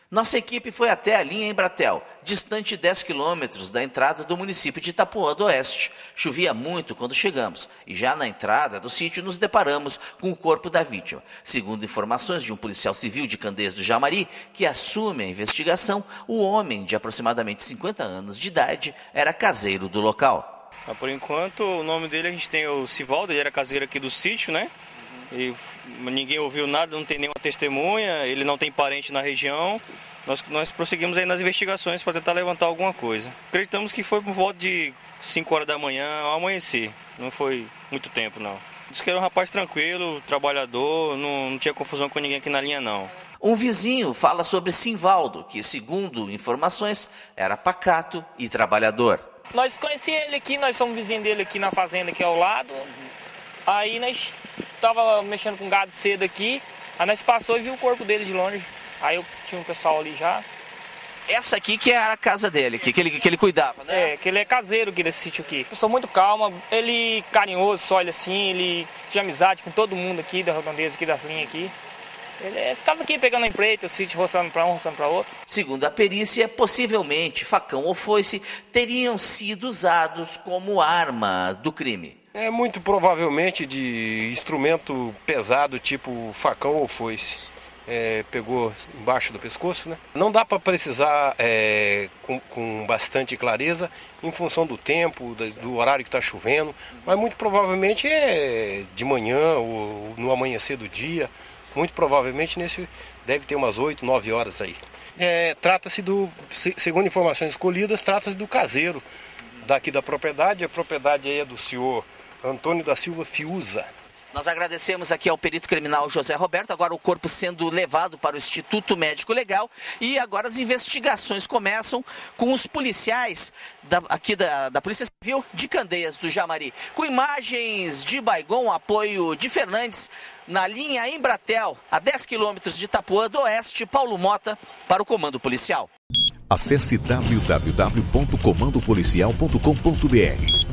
Nossa equipe foi até a linha Embratel, distante 10 quilômetros da entrada do município de Itapuã do Oeste. Chovia muito quando chegamos e já na entrada do sítio nos deparamos com o corpo da vítima. Segundo informações de um policial civil de Candeias do Jamari, que assume a investigação, o homem de aproximadamente 50 anos de idade era caseiro do local. Por enquanto, o nome dele a gente tem o Sivaldo, ele era caseiro aqui do sítio, né? E ninguém ouviu nada, não tem nenhuma testemunha, ele não tem parente na região. Nós prosseguimos aí nas investigações para tentar levantar alguma coisa. Acreditamos que foi por volta de 5 horas da manhã ao amanhecer, não foi muito tempo não. Diz que era um rapaz tranquilo, trabalhador, não tinha confusão com ninguém aqui na linha não. Um vizinho fala sobre Sivaldo, que segundo informações era pacato e trabalhador. Nós conhecíamos ele aqui, nós somos vizinhos dele aqui na fazenda aqui ao lado. Aí nós tava mexendo com gado cedo aqui, aí nós passou e viu o corpo dele de longe. Aí eu tinha um pessoal ali já. Essa aqui que era a casa dele, que ele cuidava, né? É, que ele é caseiro aqui desse sítio aqui. Pessoa muito calma, ele carinhoso, só olha assim, ele tinha amizade com todo mundo aqui da redondeza, aqui das linhas aqui. Ele ficava aqui pegando a empreita, o sítio roçando para um, roçando para outro. Segundo a perícia, possivelmente facão ou foice teriam sido usados como arma do crime. É muito provavelmente de instrumento pesado, tipo facão ou foice. Pegou embaixo do pescoço, né? Não dá para precisar com bastante clareza em função do tempo, do horário que está chovendo, mas muito provavelmente é de manhã ou no amanhecer do dia. Muito provavelmente deve ter umas 8, 9 horas aí. Trata-se segundo informações escolhidas, trata-se do caseiro daqui da propriedade. A propriedade aí é do senhor Antônio da Silva Fiuza. Nós agradecemos aqui ao perito criminal José Roberto, agora o corpo sendo levado para o Instituto Médico Legal e agora as investigações começam com os policiais da Polícia Civil de Candeias do Jamari. Com imagens de Baigon, apoio de Fernandes, na linha Embratel, a 10 quilômetros de Itapuã do Oeste, Paulo Mota para o Comando Policial. Acesse www.comandopolicial.com.br